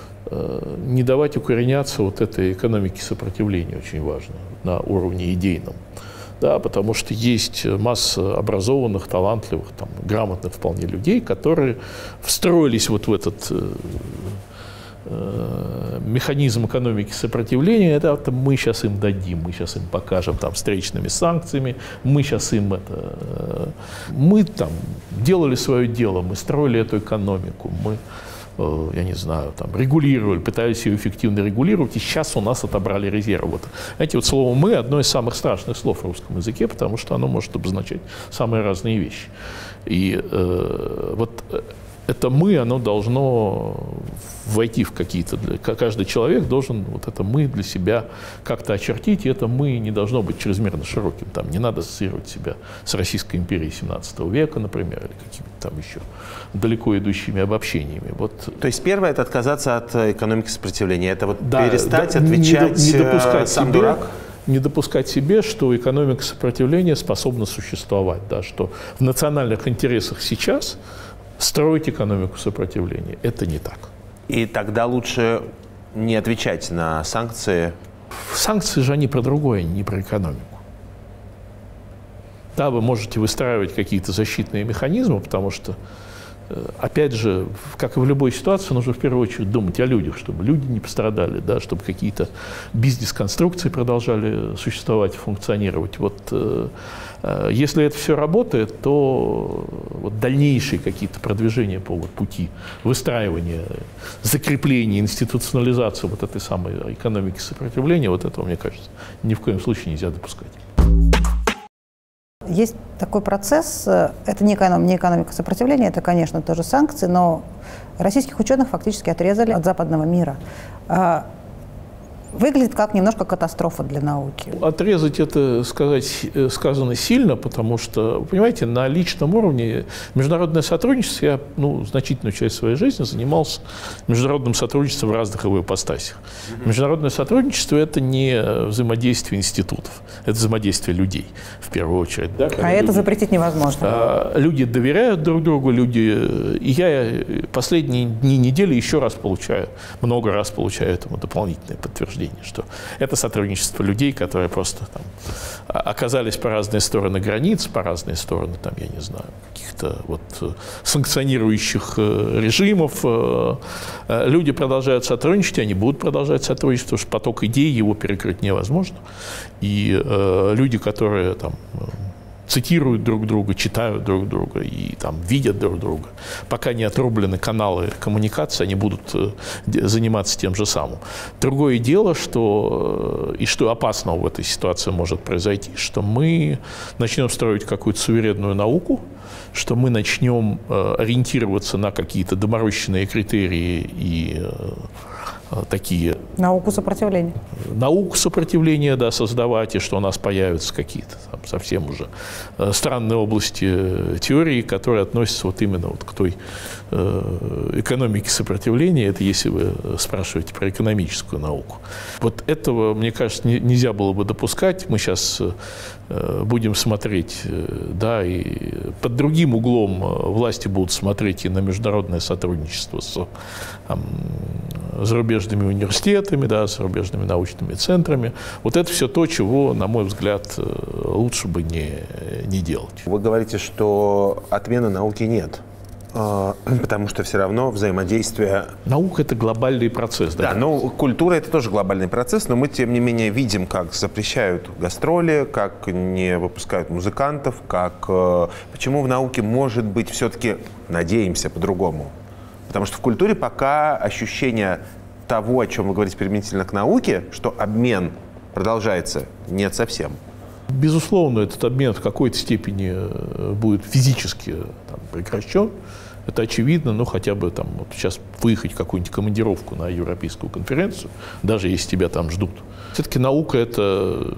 не давать укореняться вот этой экономике сопротивления, очень важно, на уровне идейном. Да, потому что есть масса образованных, талантливых, там, грамотных вполне людей, которые встроились вот в этот механизм экономики сопротивления. Это, это мы сейчас им дадим, мы сейчас им покажем там встречными санкциями, мы сейчас им это... Мы там делали свое дело, мы строили эту экономику, мы, я не знаю, там регулировали, пытались ее эффективно регулировать, и сейчас у нас отобрали резервы. Вот, знаете, вот слово «мы» — одно из самых страшных слов в русском языке, потому что оно может обозначать самые разные вещи. И э, вот это «мы», оно должно войти в какие-то... Каждый человек должен вот это «мы» для себя как-то очертить, и это «мы» не должно быть чрезмерно широким. Там не надо ассоциировать себя с Российской империей семнадцатого века, например, или какими-то там еще далеко идущими обобщениями. Вот. То есть первое – это отказаться от экономики сопротивления, это вот да, перестать да, отвечать не, не допускать сам себе, дурак? Не допускать себе, что экономика сопротивления способна существовать, да, что в национальных интересах сейчас строить экономику сопротивления. Это не так. И тогда лучше не отвечать на санкции? Санкции же они про другое, не про экономику. Да, вы можете выстраивать какие-то защитные механизмы, потому что, опять же, как и в любой ситуации, нужно в первую очередь думать о людях, чтобы люди не пострадали, да, чтобы какие-то бизнес-конструкции продолжали существовать, функционировать. Вот, э, э, если это все работает, то вот, дальнейшие какие-то продвижения по вот, пути выстраивания, закрепления, институционализации вот этой самой экономики сопротивления, вот этого, мне кажется, ни в коем случае нельзя допускать. Есть такой процесс, это не экономика, не экономика сопротивления, это, конечно, тоже санкции, но российских ученых фактически отрезали от западного мира. Выглядит как немножко катастрофа для науки. Отрезать это, сказать, сказано сильно, потому что, понимаете, на личном уровне международное сотрудничество, я ну, значительную часть своей жизни занимался международным сотрудничеством в разных его ипостасях. Mm-hmm. Международное сотрудничество – это не взаимодействие институтов, это взаимодействие людей, в первую очередь. Да, а это люди, запретить невозможно. А, люди доверяют друг другу, люди… И я последние дни недели еще раз получаю, много раз получаю этому дополнительное подтверждение, что это сотрудничество людей, которые просто там, оказались по разные стороны границ, по разные стороны, там, я не знаю, каких-то вот санкционирующих режимов. Люди продолжают сотрудничать, они будут продолжать сотрудничать, потому что поток идей, его перекрыть невозможно. И э, люди, которые там цитируют друг друга, читают друг друга и там, видят друг друга. Пока не отрублены каналы коммуникации, они будут э, заниматься тем же самым. Другое дело, что, и что опасного в этой ситуации может произойти, что мы начнем строить какую-то суверенную науку, что мы начнем э, ориентироваться на какие-то доморощенные критерии и э, такие… Науку сопротивления. Науку сопротивления, да, создавать, и что у нас появятся какие-то там, совсем уже э, странные области э, теории, которые относятся вот именно вот к той э, экономике сопротивления, это если вы спрашиваете про экономическую науку. Вот этого, мне кажется, не, нельзя было бы допускать. Мы сейчас э, будем смотреть, э, да, и под другим углом власти будут смотреть и на международное сотрудничество с там, зарубежными университетами, да, с зарубежными научными центрами. Вот это все то, чего, на мой взгляд, лучше бы не, не делать. Вы говорите, что отмены науки нет, потому что все равно взаимодействие… Наука – это глобальный процесс. Да, да, но культура – это тоже глобальный процесс, но мы, тем не менее, видим, как запрещают гастроли, как не выпускают музыкантов, как… Почему в науке может быть все-таки, надеемся, по-другому? Потому что в культуре пока ощущение того, о чем вы говорите применительно к науке, что обмен продолжается, нет совсем. Безусловно, этот обмен в какой-то степени будет физически там, прекращен. Это очевидно, но хотя бы там, вот сейчас выехать в какую-нибудь командировку на европейскую конференцию, даже если тебя там ждут. Все-таки наука – это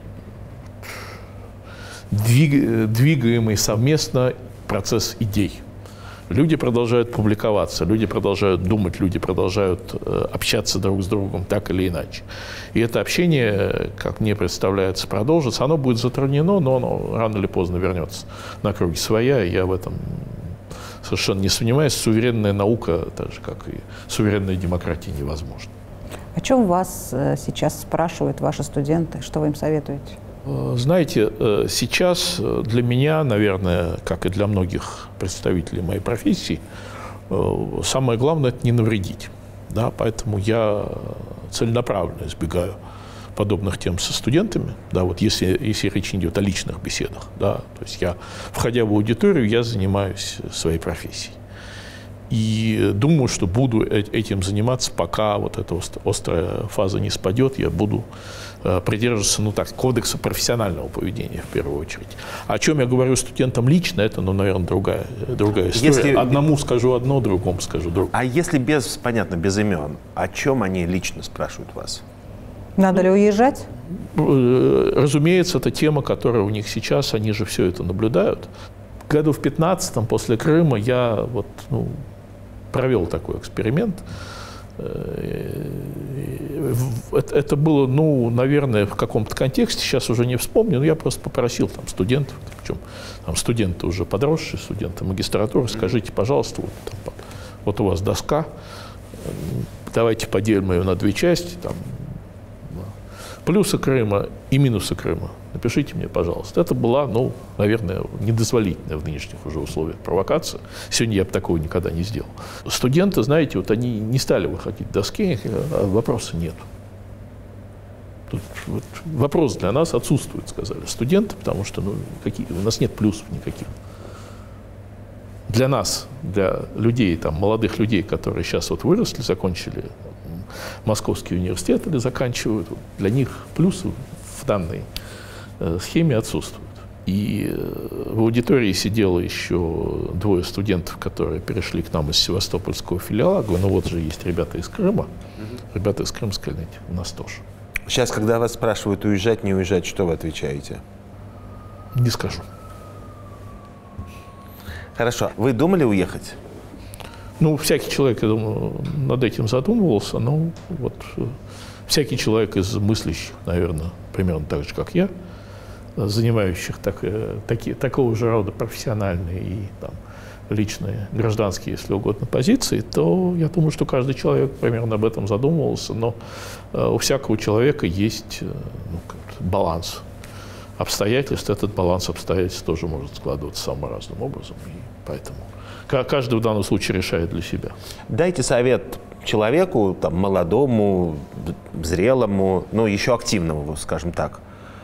двиг... двигаемый совместно процесс идей. Люди продолжают публиковаться, люди продолжают думать, люди продолжают э, общаться друг с другом так или иначе. И это общение, как мне представляется, продолжится. Оно будет затруднено, но оно рано или поздно вернется на круги своя. И я в этом совершенно не сомневаюсь. Суверенная наука, так же, как и суверенная демократия, невозможна. О чем вас сейчас спрашивают ваши студенты? Что вы им советуете? Знаете, сейчас для меня, наверное, как и для многих представителей моей профессии, самое главное – это не навредить. Да? Поэтому я целенаправленно избегаю подобных тем со студентами, да, вот если, если речь идет о личных беседах. Да? То есть я, входя в аудиторию, я занимаюсь своей профессией. И думаю, что буду этим заниматься, пока вот эта острая фаза не спадет, я буду придерживаться, ну так, кодекса профессионального поведения в первую очередь. О чем я говорю студентам лично, это, ну, наверное, другая, другая история. Если… Одному скажу одно, другому скажу другое. А если без, понятно, без имен, о чем они лично спрашивают вас? Надо ли уезжать? Разумеется, это тема, которая у них сейчас, они же все это наблюдают. Году в пятнадцатом, после Крыма, я вот, ну, провел такой эксперимент. Это было, ну, наверное, в каком-то контексте, сейчас уже не вспомню, но я просто попросил там студентов, причем там студенты уже подросшие, студенты магистратуры, скажите, пожалуйста, вот, там, вот у вас доска, давайте поделим ее на две части, там, плюсы Крыма и минусы Крыма. Напишите мне, пожалуйста. Это была, ну, наверное, недозволительная в нынешних уже условиях провокация. Сегодня я бы такого никогда не сделал. Студенты, знаете, вот они не стали выходить к доске, а вопроса нет. Тут вот вопрос для нас отсутствует, сказали студенты, потому что, ну, какие, у нас нет плюсов никаких. Для нас, для людей, там, молодых людей, которые сейчас вот выросли, закончили Московский университет или заканчивают, для них плюсы в данной э, схеме отсутствуют. И в аудитории сидело еще двое студентов, которые перешли к нам из севастопольского филиала. Говорю, ну вот же есть ребята из Крыма, mm-hmm. ребята из Крымской линии, у нас тоже. Сейчас, когда вас спрашивают, уезжать, не уезжать, что вы отвечаете? Не скажу. Хорошо. Вы думали уехать? Ну, всякий человек, я думаю, над этим задумывался, но вот всякий человек из мыслящих, наверное, примерно так же, как я, занимающих так, таки, такого же рода профессиональные и там, личные, гражданские, если угодно, позиции, то я думаю, что каждый человек примерно об этом задумывался, но э, у всякого человека есть э, ну, баланс обстоятельств. Этот баланс обстоятельств тоже может складываться самым разным образом, и поэтому каждый в данном случае решает для себя. Дайте совет человеку, там, молодому, зрелому, но еще активному, скажем так.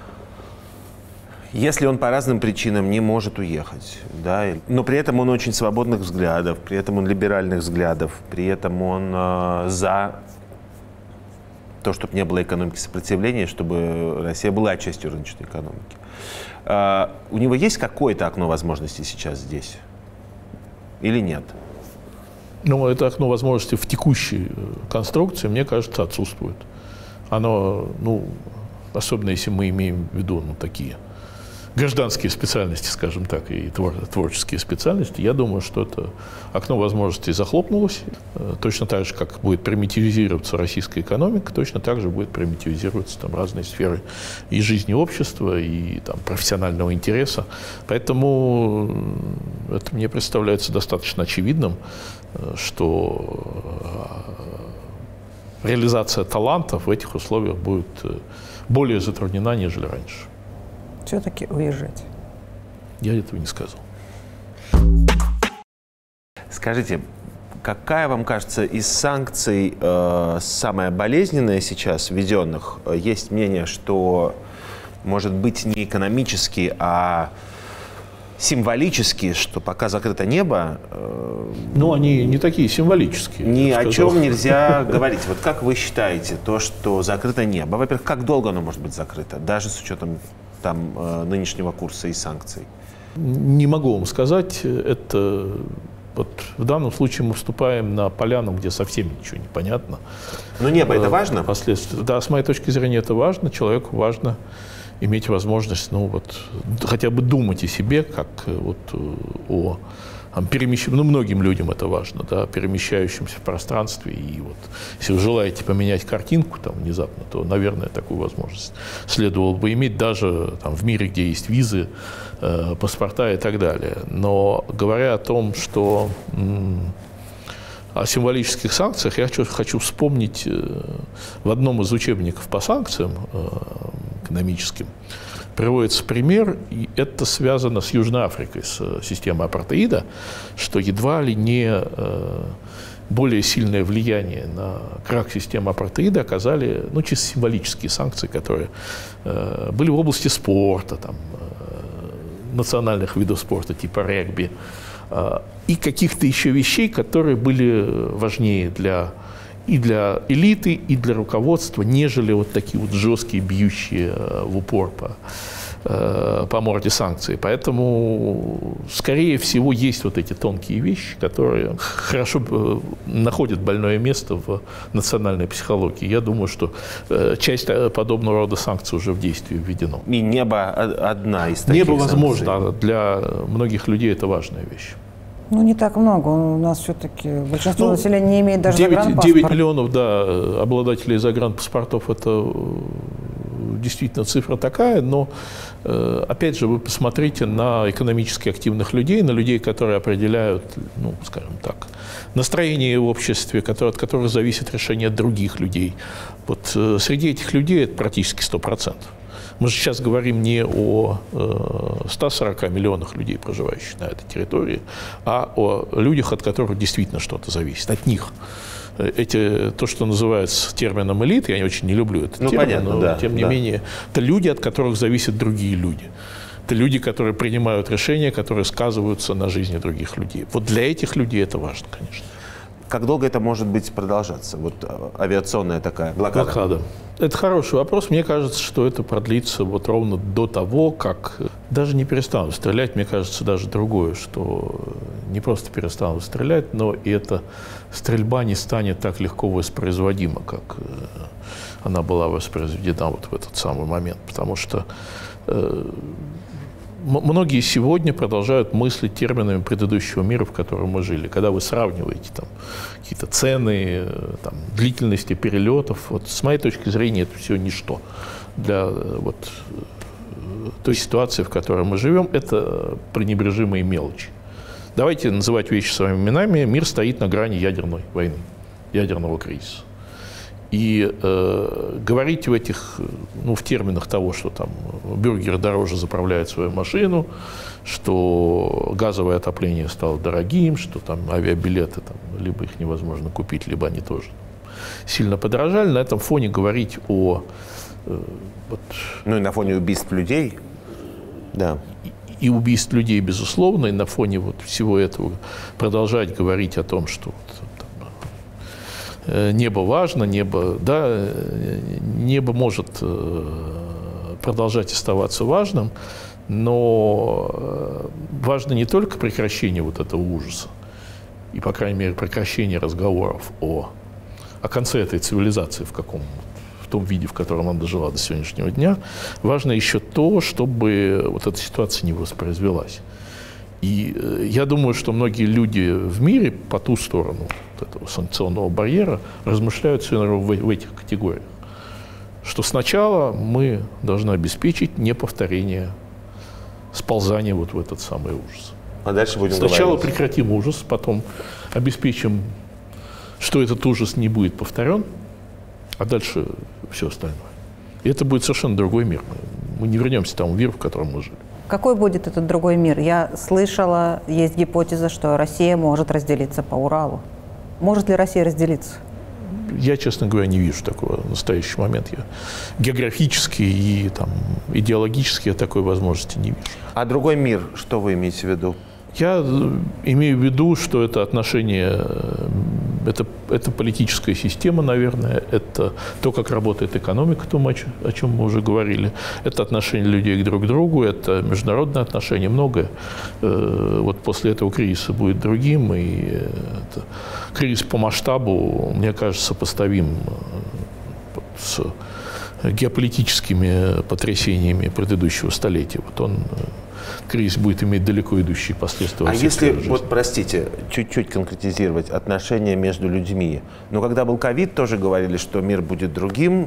Если он по разным причинам не может уехать, да, но при этом он очень свободных взглядов, при этом он либеральных взглядов, при этом он э, за то, чтобы не было экономики сопротивления, чтобы Россия была частью рыночной экономики. Э, у него есть какое-то окно возможностей сейчас здесь? Или нет? Ну, это окно возможностей в текущей конструкции, мне кажется, отсутствует. Оно, ну, особенно если мы имеем в виду, ну, такие гражданские специальности, скажем так, и твор творческие специальности, я думаю, что это окно возможностей захлопнулось. Точно так же, как будет примитивизироваться российская экономика, точно так же будет примитивизироваться там разные сферы и жизни общества, и там, профессионального интереса. Поэтому это мне представляется достаточно очевидным, что реализация талантов в этих условиях будет более затруднена, нежели раньше. Все-таки уезжать? Я этого не сказал. Скажите, какая вам кажется из санкций э, самая болезненная сейчас введенных? Есть мнение, что может быть не экономически, а символически, что пока закрыто небо... Э, ну, они не такие символические. Ни о чем нельзя говорить. Вот как вы считаете, то, что закрыто небо, во-первых, как долго оно может быть закрыто, даже с учетом там, э, нынешнего курса и санкций? Не могу вам сказать. Это вот в данном случае мы вступаем на поляну, где совсем ничего не понятно. Но небо это важно? Последствия. Да, с моей точки зрения это важно. Человеку важно иметь возможность, ну вот, хотя бы думать о себе, как вот о перемещ... ну, многим людям это важно, да, перемещающимся в пространстве. И вот, если вы желаете поменять картинку там внезапно, то, наверное, такую возможность следовало бы иметь даже там, в мире, где есть визы, э, паспорта и так далее. Но говоря о том, что м- о символических санкциях, я хочу, хочу вспомнить э, в одном из учебников по санкциям э, экономическим приводится пример, и это связано с Южной Африкой, с системой апартеида, что едва ли не э, более сильное влияние на крах системы апартеида оказали, ну, чисто символические санкции, которые э, были в области спорта, там, э, национальных видов спорта типа регби, э, и каких-то еще вещей, которые были важнее для и для элиты, и для руководства, нежели вот такие вот жесткие, бьющие в упор по, по морде санкции. Поэтому, скорее всего, есть вот эти тонкие вещи, которые хорошо находят больное место в национальной психологии. Я думаю, что часть подобного рода санкций уже в действии введена. И небо одна из таких Небо, санкций. возможно, для многих людей это важная вещь. Ну, не так много. У нас все-таки большинство ну, населения не имеет даже девять, загранпаспорта. девять миллионов, да, обладателей загранпаспортов – это действительно цифра такая, но, опять же, вы посмотрите на экономически активных людей, на людей, которые определяют, ну, скажем так, настроение в обществе, которые, от которых зависит решение других людей. Вот среди этих людей это практически сто процентов. Мы же сейчас говорим не о э, ста сорока миллионах людей, проживающих на этой территории, а о людях, от которых действительно что-то зависит, от них. Эти, то, что называется термином элиты, я очень не люблю этот ну, термин, понятно, но да, тем не да. менее, это люди, от которых зависят другие люди. Это люди, которые принимают решения, которые сказываются на жизни других людей. Вот для этих людей это важно, конечно. Как долго это может быть продолжаться? Вот авиационная такая блокада. Блокада. Это хороший вопрос. Мне кажется, что это продлится вот ровно до того, как даже не перестанут стрелять. Мне кажется, даже другое, что не просто перестанут стрелять, но и эта стрельба не станет так легко воспроизводима, как она была воспроизведена вот в этот самый момент. Потому что э, многие сегодня продолжают мыслить терминами предыдущего мира, в котором мы жили. Когда вы сравниваете там какие-то цены, там, длительности перелетов, вот с моей точки зрения это все ничто. Для вот той ситуации, в которой мы живем, это пренебрежимые мелочи. Давайте называть вещи своими именами. Мир стоит на грани ядерной войны, ядерного кризиса. И э, говорить в этих, ну, в терминах того, что там бюргер дороже заправляет свою машину, что газовое отопление стало дорогим, что там авиабилеты, там, либо их невозможно купить, либо они тоже сильно подорожали. На этом фоне говорить о... Э, вот, ну и на фоне убийств людей, да. И, и убийств людей, безусловно, и на фоне вот всего этого продолжать говорить о том, что... Небо важно, небо, да, небо может продолжать оставаться важным, но важно не только прекращение вот этого ужаса, и, по крайней мере, прекращение разговоров о, о конце этой цивилизации в каком, в том виде, в котором она дожила до сегодняшнего дня, важно еще то, чтобы вот эта ситуация не воспроизвелась. И я думаю, что многие люди в мире по ту сторону вот этого санкционного барьера размышляют все в, в этих категориях. Что сначала мы должны обеспечить неповторение сползания вот в этот самый ужас. А дальше будем Сначала говорить. прекратим ужас, потом обеспечим, что этот ужас не будет повторен, а дальше все остальное. И это будет совершенно другой мир. Мы не вернемся к тому миру, в котором мы жили. Какой будет этот другой мир? Я слышала, есть гипотеза, что Россия может разделиться по Уралу. Может ли Россия разделиться? Я, честно говоря, не вижу такого в настоящий момент. Я географически и там, идеологически я такой возможности не вижу. А другой мир, что вы имеете в виду? Я имею в виду, что это отношение, это, это политическая система, наверное, это то, как работает экономика, то, о чем мы уже говорили, это отношение людей друг к другу, это международные отношения, многое. Вот после этого кризиса будет другим, и это, кризис по масштабу, мне кажется, сопоставим с геополитическими потрясениями предыдущего столетия. Вот он... Кризис будет иметь далеко идущие последствия. А если, вот, простите, чуть-чуть конкретизировать отношения между людьми. Но когда был ковид, тоже говорили, что мир будет другим,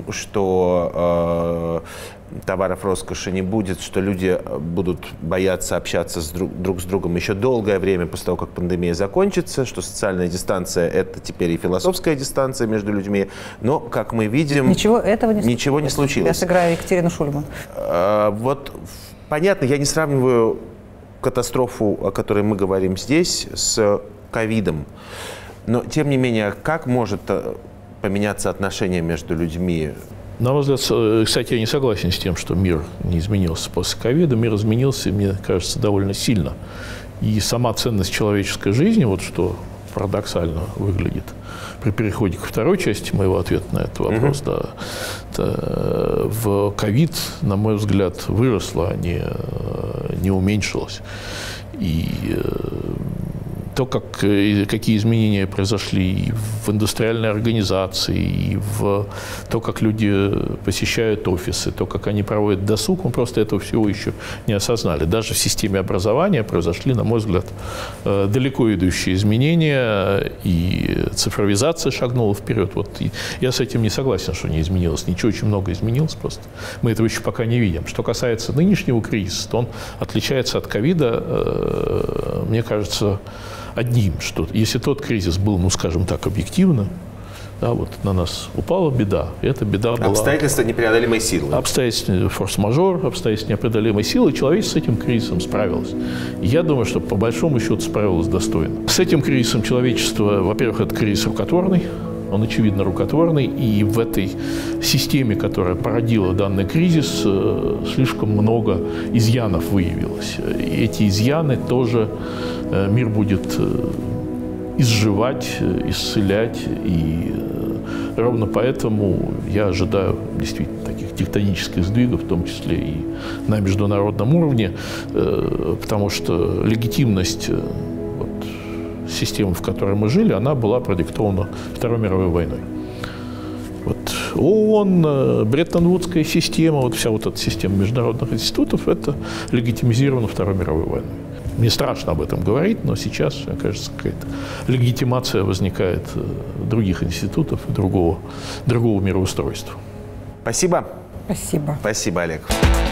что э, товаров роскоши не будет, что люди будут бояться общаться с друг, друг с другом еще долгое время после того, как пандемия закончится, что социальная дистанция – это теперь и философская дистанция между людьми. Но, как мы видим, ничего этого не ничего не случилось. Я сыграю Екатерину Шульман. Э, вот... Понятно, я не сравниваю катастрофу, о которой мы говорим здесь, с ковидом. Но, тем не менее, как может поменяться отношение между людьми? На мой взгляд, кстати, я не согласен с тем, что мир не изменился после ковида. Мир изменился, мне кажется, довольно сильно. И сама ценность человеческой жизни, вот что парадоксально выглядит при переходе ко второй части моего ответа на этот вопрос, mm-hmm. да, в ковид, на мой взгляд, выросла, а не, не уменьшилась. И то, как, какие изменения произошли в индустриальной организации, и в то, как люди посещают офисы, то, как они проводят досуг, мы просто этого всего еще не осознали. Даже в системе образования произошли, на мой взгляд, далеко идущие изменения, и цифровизация шагнула вперед. Вот, и я с этим не согласен, что не изменилось. Ничего, очень много изменилось просто. Мы этого еще пока не видим. Что касается нынешнего кризиса, то он отличается от ковида, мне кажется, одним, что если тот кризис был, ну, скажем так, объективно, да, вот на нас упала беда, и эта беда была... Обстоятельства непреодолимой силы. Обстоятельства, форс-мажор, обстоятельства непреодолимой силы, и человечество с этим кризисом справилось. И я думаю, что по большому счету справилось достойно. С этим кризисом человечество, во-первых, это кризис рукотворный, он, очевидно, рукотворный, и в этой системе, которая породила данный кризис, слишком много изъянов выявилось. И эти изъяны тоже мир будет изживать, исцелять. И ровно поэтому я ожидаю действительно таких тектонических сдвигов, в том числе и на международном уровне, потому что легитимность вот, системы, в которой мы жили, она была продиктована Второй мировой войной. Вот ООН, Бреттон-Вудская система, вот вся вот эта система международных институтов, это легитимизировано Второй мировой войной. Мне страшно об этом говорить, но сейчас, мне кажется, какая-то легитимация возникает других институтов, другого, другого мироустройства. Спасибо. Спасибо. Спасибо, Олег.